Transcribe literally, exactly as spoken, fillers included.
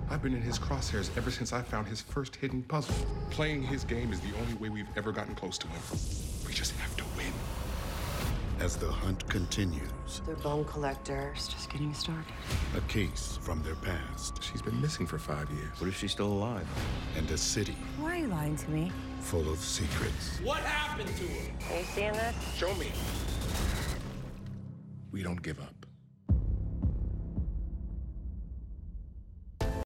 I've been in his crosshairs ever since I found his first hidden puzzle. Playing his game is the only way we've ever gotten close to him. We just have to win. As the hunt continues, Their bone collector is just getting started. a case from their past She's been missing for five years. What if she's still alive? and a city Why are you lying to me? full of secrets. What happened to her? Are you seeing this? Show me. We don't give up.